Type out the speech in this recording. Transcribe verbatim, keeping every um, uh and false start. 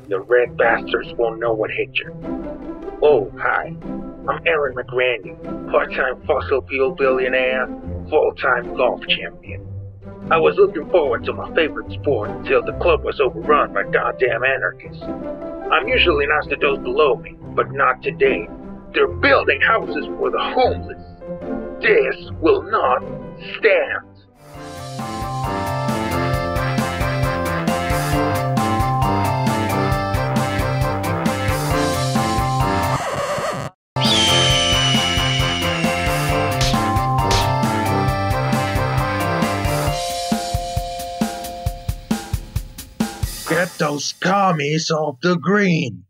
The red bastards won't know what hit you. Oh, hi. I'm Aaron McGrandy, part-time fossil fuel billionaire, full-time golf champion. I was looking forward to my favorite sport until the club was overrun by goddamn anarchists. I'm usually nice to those below me, but not today. They're building houses for the homeless. This will not stand. Get those commies off the green!